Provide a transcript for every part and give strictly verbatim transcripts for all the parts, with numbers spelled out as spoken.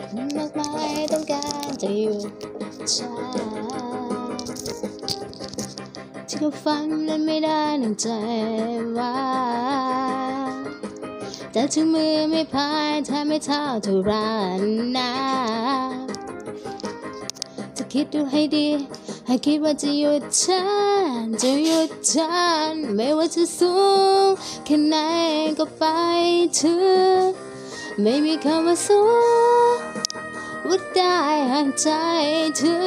มากมายต้องการจะหยุดฉันที่เขาฝันนั้นไม่ได้ดังใจว่าแต่ถึงมือไม่พายแทบไม่เท่าเท่ารันนะจะคิดดูให้ดีให้คิดว่าจะหยุดฉันจะหยุดฉันไม่ว่าจะสูงแค่ไหนก็ไปเถอะไม่มีคำว่าสู้ว่าได้ห่างใจเธอ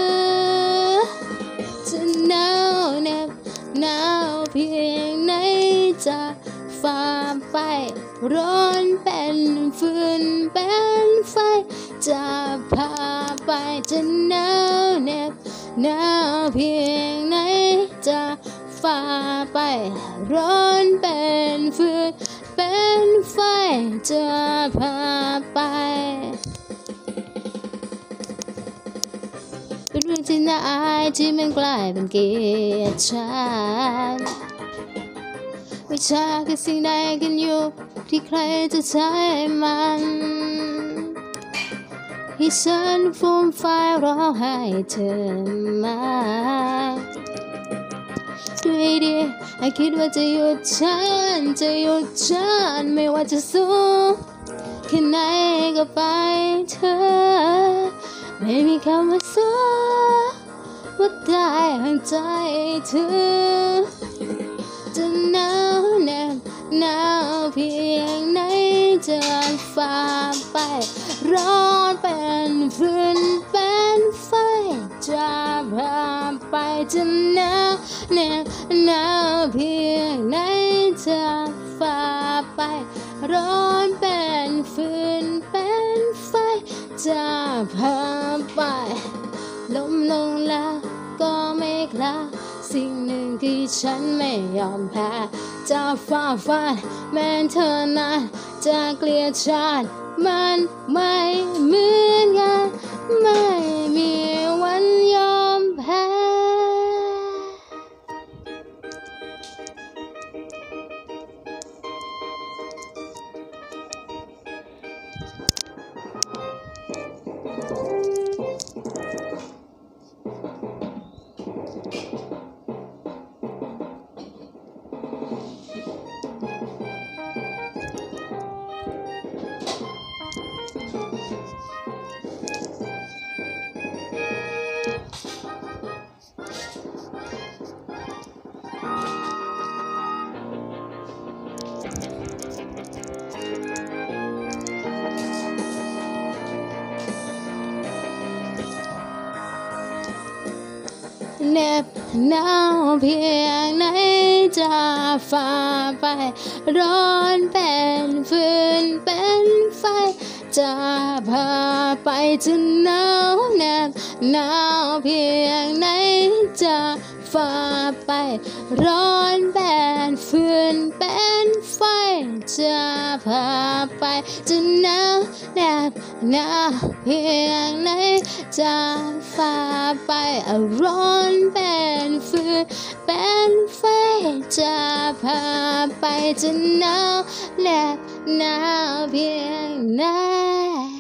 จะหนาวเหน็บหนาวเพียงไหนจะฝ่าไปร้อนเป็นฟืนเป็นไฟจะพาไปจะหนาวเหน็บหนาวเพียงไหนจะฝ่าไปร้อนเป็นฟืนเป็นไฟจะพาไปเป็นเรื่องที่น่าอายที่มันกลายเป็นเกียรติฉันวิชาคือสิ่งใดกันอยู่ที่ใครจะใช้มันให้ฉันฟูมไฟร้องไห้เธอมาด้วยดีให้คิดว่าจะหยุดฉันจะหยุดฉันไม่ว่าจะสูงแค่ไหนก็ไปเธอไม่มีคำว่าสู้ว่าได้ห่างใจเธอจะหนาวแน่หนาวเพียงไหนจะฝ่าไปร้อนเป็นฟืนเป็นไฟจะพาไปจะหนาวแน่หนาวเพียงไหนจะฝ่าไปร้อนเป็นฟืนเป็นไฟจะพาไปล้มลงแล้วก็ไม่กล้าสิ่งหนึ่งที่ฉันไม่ยอมแพ้จะฝ่าฟันแม้เธอนั้นจะเกลียดฉันมันไม่เหมือนกันไม่มีวันยอมแพ้เหน็บหนาวเพียงไหนจะฝ่าไปร้อนเป็นฟืนเป็นไฟจะพาไปจะหนาวแนบหนาวเพียงไหนจะฝ่าไปร้อนเป็นฟืนเป็นไฟจะพาไปจะหนาวแนบหนาวเพียงไหนจะฝ่าไปร้อนเป็นฟืนเป็นไฟจะพาไปจะหนาวแนบหนาวเพียงไหน